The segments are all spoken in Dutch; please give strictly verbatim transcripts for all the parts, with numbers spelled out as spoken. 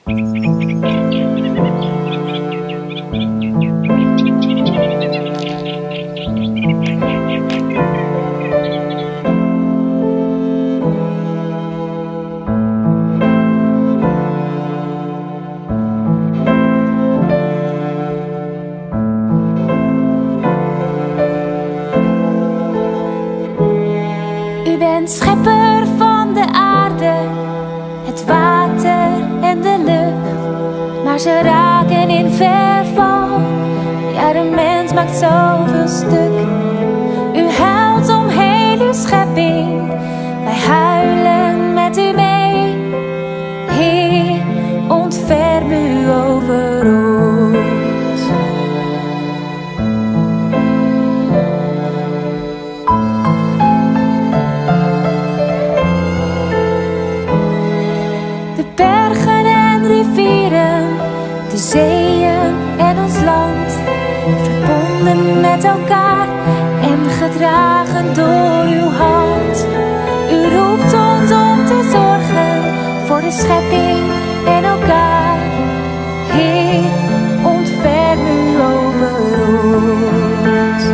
U bent schepper van de aarde, het water en de lucht. Maar ze raken in verval, ja, de mens maakt zoveel stuk. U huilt om heel uw schepping, wij huilen met u mee. Heer, ontferm u over ons. De bergen en rivieren, de zeeën en ons land, verbonden met elkaar en gedragen door uw hand. U roept ons om te zorgen voor de schepping en elkaar. Heer, ontferm u over ons.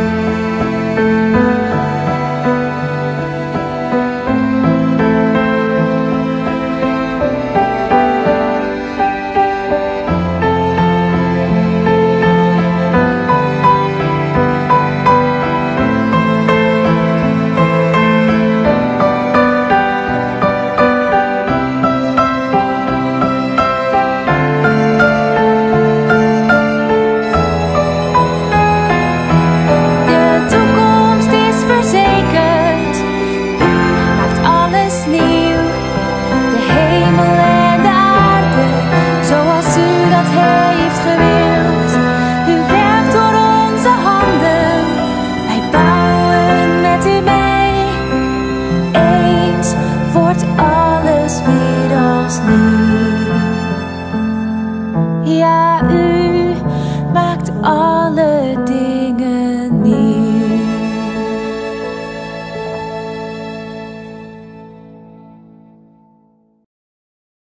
Wordt alles weer als nieuw.